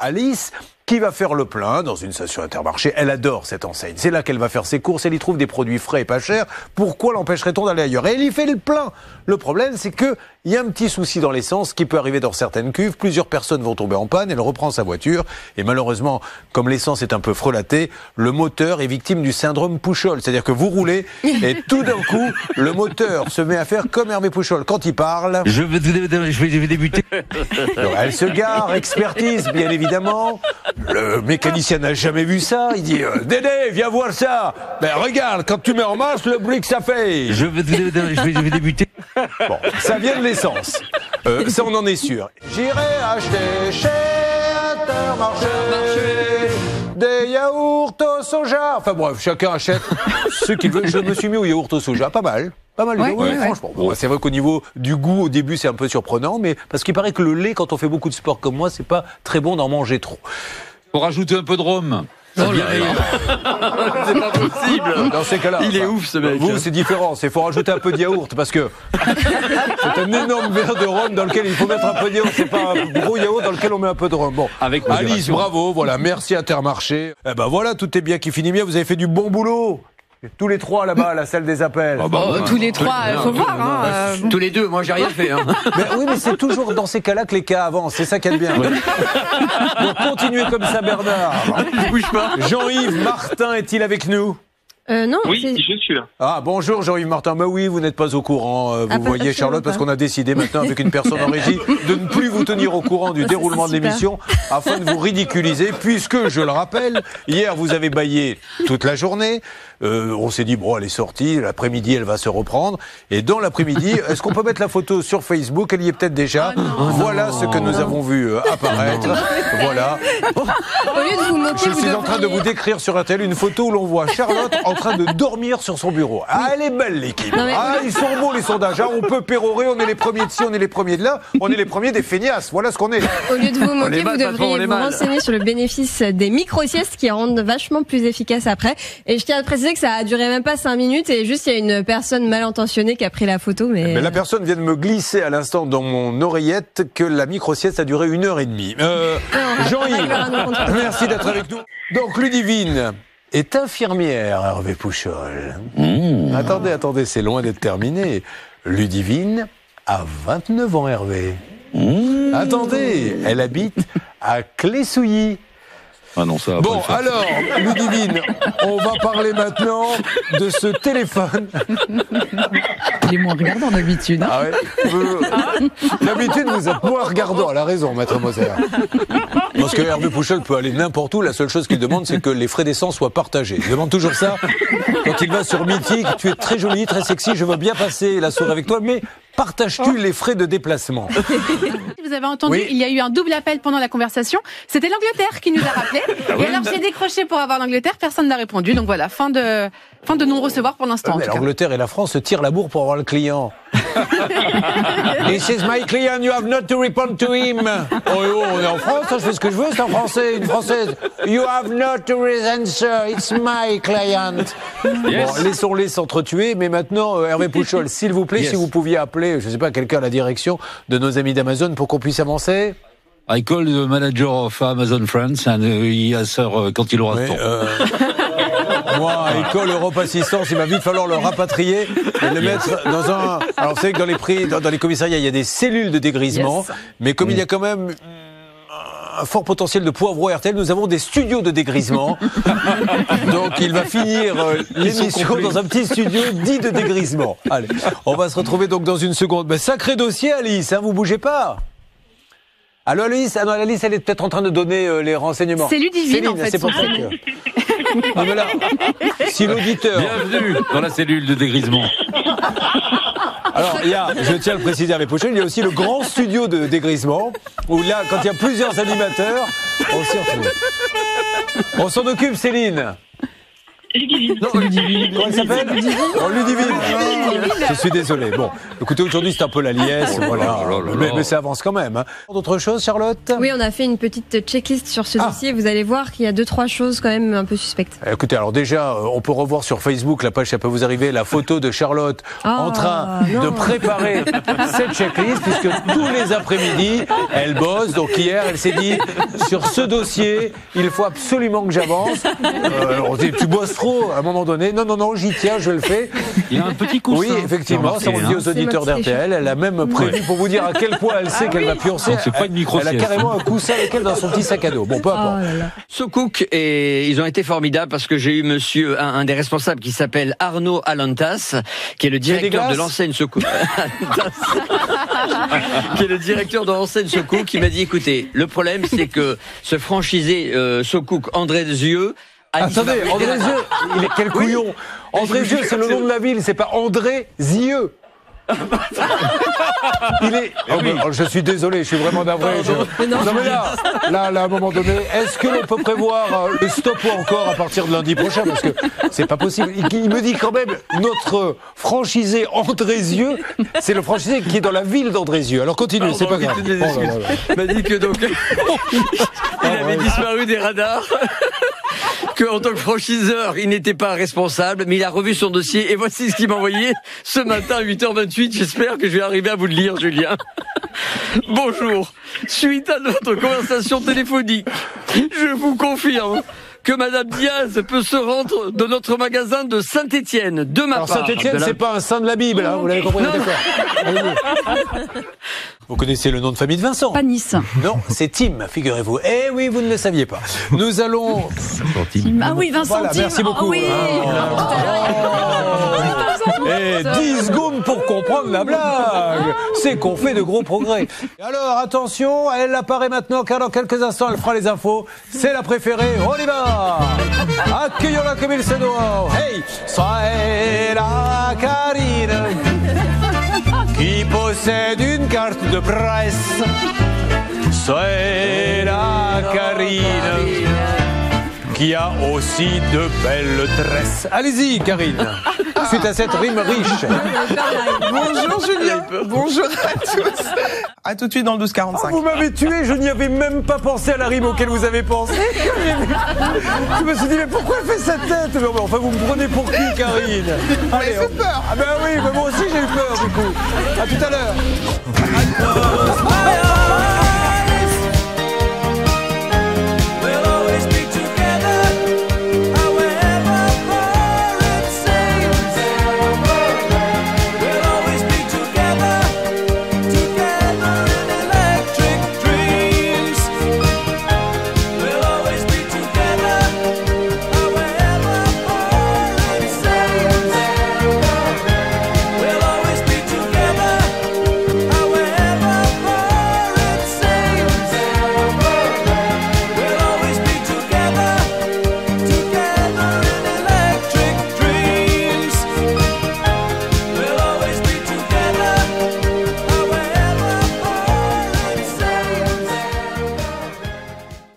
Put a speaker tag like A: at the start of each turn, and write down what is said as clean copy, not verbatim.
A: Alice qui va faire le plein dans une station Intermarché. Elle adore cette enseigne. C'est là qu'elle va faire ses courses. Elle y trouve des produits frais et pas chers. Pourquoi l'empêcherait-on d'aller ailleurs? Et elle y fait le plein. Le problème, c'est qu'il y a un petit souci dans l'essence qui peut arriver dans certaines cuves. Plusieurs personnes vont tomber en panne. Elle reprend sa voiture. Et malheureusement, comme l'essence est un peu frelatée, le moteur est victime du syndrome Pouchol. C'est-à-dire que vous roulez et tout d'un coup, le moteur se met à faire comme Hervé Pouchol. Quand il parle...
B: Je vais débuter.
A: Alors, elle se gare, expertise, bien évidemment. Le mécanicien n'a jamais vu ça. Il dit Dédé, viens voir ça. Ben regarde, quand tu mets en marche, le bruit que ça fait.
B: Je vais débuter.
A: Bon, ça vient de l'essence. Ça, on en est sûr. J'irai acheter chez Intermarché des yaourts au soja. Enfin bref, chacun achète ce qu'il veut. Je me suis mis au yaourt au soja, pas mal. Pas mal, franchement. Bon, c'est vrai qu'au niveau du goût, au début, c'est un peu surprenant, mais parce qu'il paraît que le lait, quand on fait beaucoup de sport comme moi, c'est pas très bon d'en manger trop.
B: Faut rajouter un peu un peu de rhum.
C: Oh là là. C'est pas possible.
A: Dans ces cas-là,
C: il est ouf ce mec.
A: Vous, c'est différent. Il faut rajouter un peu de yaourt parce que c'est un énorme verre de rhum dans lequel il faut mettre un peu de yaourt. C'est pas un gros yaourt dans lequel on met un peu de rhum. Bon,
C: avec
A: Alice, bravo. Voilà, merci Intermarché. Eh ben voilà, tout est bien qui finit bien. Vous avez fait du bon boulot. Tous les trois là-bas à la salle des appels.
D: Tous les trois, il faut voir.
C: Tous les deux, moi j'ai rien fait.
A: Mais c'est toujours dans ces cas-là que les cas avancent. C'est ça qu'il y a de bien. Donc continuez comme ça, Bernard.
C: Ne bouge pas.
A: Jean-Yves Martin est-il avec nous?
D: Non.
E: Oui, je suis là.
A: Ah, bonjour Jean-Yves Martin. Mais oui, vous n'êtes pas au courant. Vous voyez Charlotte, parce qu'on a décidé maintenant avec une personne en régie de ne plus vous tenir au courant du déroulement de l'émission afin de vous ridiculiser, puisque, je le rappelle, hier vous avez bâillé toute la journée. On s'est dit, bon, elle est sortie, l'après-midi elle va se reprendre. Et dans l'après-midi, est-ce qu'on peut mettre la photo sur Facebook? Elle y est peut-être déjà. Voilà ce que nous avons vu apparaître. Voilà.
D: Au lieu de vous moquer,
A: Je suis en train de vous décrire sur RTL une photo où l'on voit Charlotte en train de dormir sur son bureau. Ah, elle est belle l'équipe. Ah, ils sont beaux les sondages. Ah, on peut pérorer, on est les premiers de ci, on est les premiers de là, on est les premiers des feignasses. Voilà ce qu'on est.
D: Au lieu de vous moquer, vous devriez vous renseigner sur le bénéfice des micro-siestes qui rendent vachement plus efficaces après. Et je tiens à préciser que ça a duré même pas 5 minutes et juste il y a une personne mal intentionnée qui a pris la photo. Mais
A: la personne vient de me glisser à l'instant dans mon oreillette que la micro-sieste a duré 1h30. Jean-Yves, merci d'être avec nous. Donc Ludivine est infirmière, Hervé Pouchol. Attendez, c'est loin d'être terminé. Ludivine a 29 ans, Hervé. Attendez, elle habite à Clé-Souilly.
B: Ah non, ça va
A: bon,
B: pas le faire.
A: alors, Ludivine, on va parler maintenant de ce téléphone.
F: Il est moins regardant d'habitude.
A: Ah ouais. D'habitude, vous êtes moins regardant. Elle a raison, maître Moser. Parce que Hervé Pouchol peut aller n'importe où. La seule chose qu'il demande, c'est que les frais d'essence soient partagés. Il demande toujours ça. Quand il va sur Mythique, tu es très jolie, très sexy, je veux bien passer la soirée avec toi, mais partages-tu les frais de déplacement?
G: Vous avez entendu, il y a eu un double appel pendant la conversation. C'était l'Angleterre qui nous a rappelé. Et alors j'ai décroché pour avoir l'Angleterre, personne n'a répondu. Donc voilà, fin de non-recevoir pour l'instant.
A: L'Angleterre et la France se tirent la bourre pour avoir le client. This is my client, you have not to respond to him. Oh, on est en France, je fais ce que je veux, c'est un Français, une Française. You have not to answer, it's my client. Yes. Bon, laissons-les s'entretuer, mais maintenant, Hervé Pouchol, s'il vous plaît, si vous pouviez appeler, je ne sais pas, quelqu'un à la direction de nos amis d'Amazon pour qu'on puisse avancer.
B: I call the manager of Amazon France and he answer quand il aura le temps.
A: Moi, École Europe Assistance, il va vite falloir le rapatrier et le mettre dans un... Alors, vous savez que dans les commissariats, il y a des cellules de dégrisement, mais comme il y a quand même un fort potentiel de poivreau RTL, nous avons des studios de dégrisement. Donc, il va finir l'émission dans un petit studio dit de dégrisement. Allez, on va se retrouver donc dans une seconde. Ben, sacré dossier, Alice, hein, vous bougez pas. Allô, Alice? Ah non, Alice, elle est peut-être en train de donner les renseignements.
G: C'est Ludivine, en fait.
A: C'est pour ça que... Ah, mais là, si l'auditeur...
B: Bienvenue dans la cellule de dégrisement.
A: Alors, il y a, je tiens à le préciser avec Pouchol, il y a aussi le grand studio de dégrisement, où là, quand il y a plusieurs animateurs, on s'y retrouve. On s'en occupe, Céline.
E: Ludivine.
A: Non, Ludivine. Comment elle s'appelle? Ludivine. Je suis désolé. Bon, écoutez, aujourd'hui, c'est un peu la liesse. Voilà. Mais ça avance quand même. Hein. D'autres choses, Charlotte?
D: Oui, on a fait une petite checklist sur ce dossier. Vous allez voir qu'il y a 2-3 choses quand même un peu suspectes.
A: Écoutez, alors déjà, on peut revoir sur Facebook, la page, ça peut vous arriver, la photo de Charlotte en train de préparer cette checklist, puisque tous les après-midi, elle bosse. Donc hier, elle s'est dit, sur ce dossier, il faut absolument que j'avance. On dit, tu bosses trop à un moment donné. Non, j'y tiens, je le fais.
B: Il y a un petit coussin.
A: Oui, effectivement, ça on le dit aux auditeurs d'RTL. Elle a même prévu, pour vous dire à quel point elle sait qu'elle va pioncer.
B: C'est pas une micro-sieste.
A: Elle a carrément un coussin avec elle dans son petit sac à dos. Bon, peu importe.
C: SoCook, et ils ont été formidables parce que j'ai eu un des responsables qui s'appelle Arnaud Alantas, qui est le directeur de l'enseigne SoCook. Qui est le directeur de l'enseigne SoCook, qui m'a dit, écoutez, le problème c'est que ce franchisé SoCook, Andrézieux,
A: attendez, Andrézieux, il est quel couillon. Andrézieux, c'est le nom de la ville, c'est pas Andrézieux. Il est. Je suis désolé, je suis vraiment navré. Non mais là, à un moment donné, est-ce que l'on peut prévoir le stop ou encore à partir de lundi prochain, parce que c'est pas possible. Il me dit quand même notre franchisé Andrézieux, c'est le franchisé qui est dans la ville d'Andrézieux. Alors continue, c'est pas grave.
C: Il m'a dit que donc il avait disparu des radars. Qu'en tant que franchiseur, il n'était pas responsable, mais il a revu son dossier et voici ce qu'il m'a envoyé ce matin à 8h28. J'espère que je vais arriver à vous le lire, Julien. Bonjour. Suite à notre conversation téléphonique, je vous confirme que Madame Diaz peut se rendre de notre magasin de Saint-Étienne, de ma part.
A: Alors Saint-Étienne, c'est pas un saint de la Bible, hein, vous l'avez compris, d'accord. Vous connaissez le nom de famille de Vincent?
F: Pas Nice.
A: Non, c'est Tim, figurez-vous. Eh oui, vous ne le saviez pas. Nous allons...
F: Ah oui, Vincent.
A: Voilà,
F: Tim.
A: merci beaucoup.
F: Oui.
A: Et 10 secondes pour comprendre la blague. C'est qu'on fait de gros progrès. Alors, attention, elle apparaît maintenant, car dans quelques instants, elle fera les infos. C'est la préférée, on y va. Accueillons-la comme il se doit. Hey, c'est la Karine qui possède une carte de presse. C'est la Karine qui a aussi de belles tresses. Allez-y, Karine. Suite à cette rime riche.
H: Bonjour Julien. Bonjour à tous. À tout de suite dans le 12-45.
A: Vous m'avez tué, je n'y avais même pas pensé à la rime auquel vous avez pensé. Je me suis dit, mais pourquoi elle fait cette tête? Mais enfin, vous me prenez pour qui, Karine?
H: Allez, fait peur.
A: Ah ben oui, mais moi aussi j'ai eu peur du coup. À tout à l'heure.